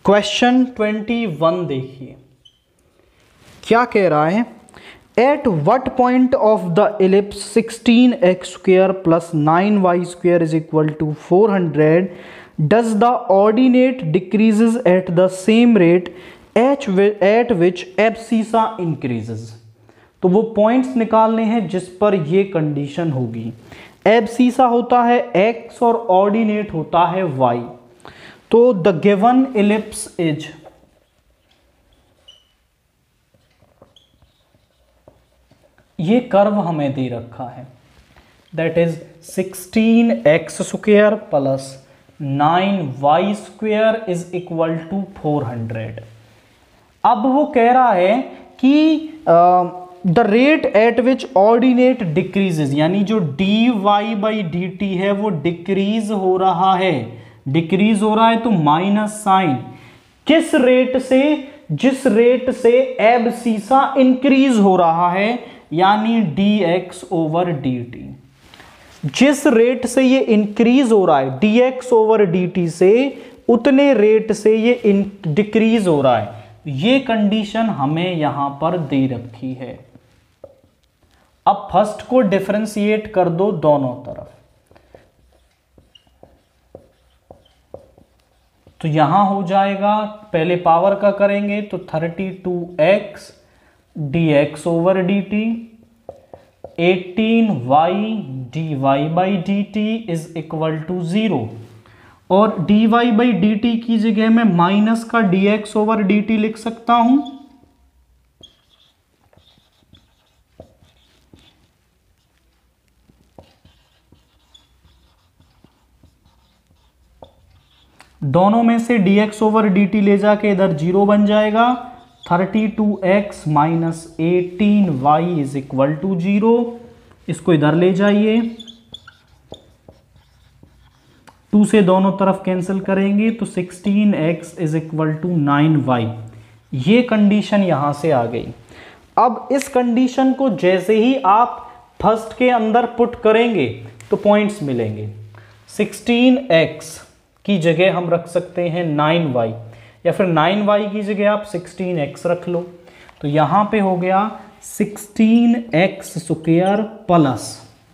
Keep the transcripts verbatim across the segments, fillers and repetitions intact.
Question twenty one देखिए क्या कह रहा है। At what point of the ellipse sixteen x square plus nine y square is equal to four hundred does the ordinate decreases at the same rate H at which abscissa increases. तो वो points निकालने हैं जिस पर ये condition होगी। Abscissa होता है x और ऑर्डिनेट होता है y। तो द गिवन इलिप्स इज ये कर्व हमें दे रखा है, that is sixteen x square plus nine y square is equal to four hundred. अब वो कह रहा है कि the rate at which ordinate decreases, यानी जो D Y by D T है वो डिक्रीज हो रहा है। डिक्रीज हो रहा है तो माइनस साइन किस रेट से, जिस रेट से एब्सिसा इंक्रीज हो रहा है, यानी D X over D T. जिस रेट से ये इंक्रीज हो रहा है D X over D T से, उतने रेट से ये डिक्रीज हो रहा है। ये कंडीशन हमें यहां पर दे रखी है। अब फर्स्ट को डिफरेंशिएट कर दो दोनों तरफ, तो यहां हो जाएगा, पहले पावर का करेंगे तो thirty two x D X over D T, eighteen y D Y by D T is equal to zero. और D Y by D T की जगह में माइनस का D X over D T लिख सकता हूं। दोनों में से dx ओवर dt ले जाके इधर जीरो बन जाएगा। Thirty two x minus eighteen y is equal to zero. इसको इधर ले जाइए, टू से दोनों तरफ कैंसिल करेंगे तो sixteen x is equal to nine y. ये कंडीशन यहां से आ गई। अब इस कंडीशन को जैसे ही आप फर्स्ट के अंदर पुट करेंगे तो पॉइंट्स मिलेंगे। सिक्सटीन एक्स की जगह हम रख सकते हैं नाइन वाई, या फिर नाइन वाई की जगह आप सिक्सटीन एक्स रख लो। तो यहां पे हो गया sixteen x square plus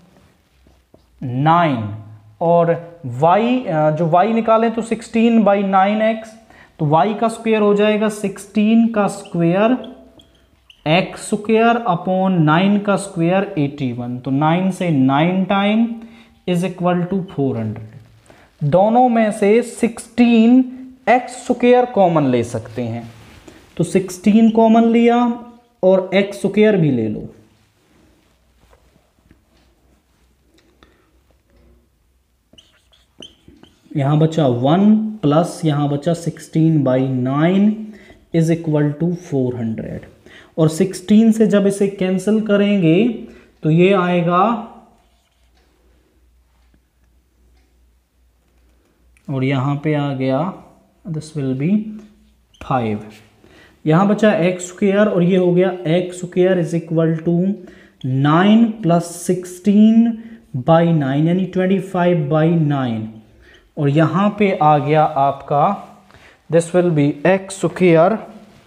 nine, और y जो y निकालें तो सिक्सटीन बाई नाइन एक्स, तो y का स्क्वायर हो जाएगा सिक्सटीन का square x square upon nine का स्क्वायर एटी वन। तो नाइन से nine time is equal to four hundred. दोनों में से सिक्सटीन एक्स स्क्वायर कॉमन ले सकते हैं, तो सिक्सटीन कॉमन लिया और एक्स स्क्वायर भी ले लो। यहां बचा वन प्लस यहां बचा sixteen by nine is equal to four hundred. और सिक्सटीन से जब इसे कैंसिल करेंगे तो ये आएगा, और यहां पे आ गया दिस विल बी फाइव। यहां बचा एक्स स्क्वायर और ये हो गया x square is equal to nine plus sixteen by nine, यानी ट्वेंटी फाइव बाई नाइन। और यहां पे आ गया आपका this will be x square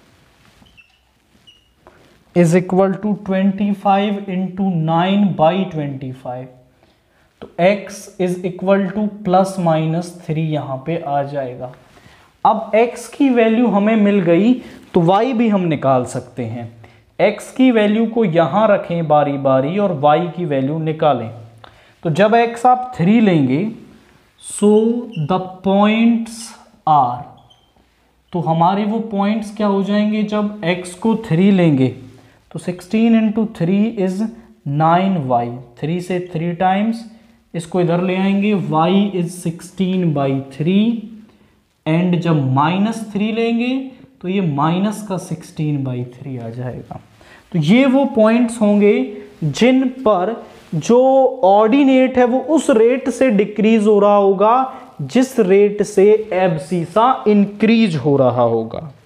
is equal to twenty five into nine by twenty five. तो x is equal to plus minus three यहां पे आ जाएगा। अब x की वैल्यू हमें मिल गई तो y भी हम निकाल सकते हैं। x की वैल्यू को यहां रखें बारी बारी और y की वैल्यू निकालें। तो जब x आप थ्री लेंगे, सो द पॉइंट्स आर, तो हमारे वो पॉइंट्स क्या हो जाएंगे जब x को थ्री लेंगे, तो sixteen into three is nine y. Three से थ्री टाइम्स इसको इधर ले आएंगे, y is sixteen by three, and जब माइनस थ्री लेंगे तो ये माइनस का सिक्सटीन बाई थ्री आ जाएगा। तो ये वो पॉइंट्स होंगे जिन पर जो ऑर्डिनेट है वो उस रेट से डिक्रीज हो रहा होगा जिस रेट से एब्सिसा इंक्रीज हो रहा होगा।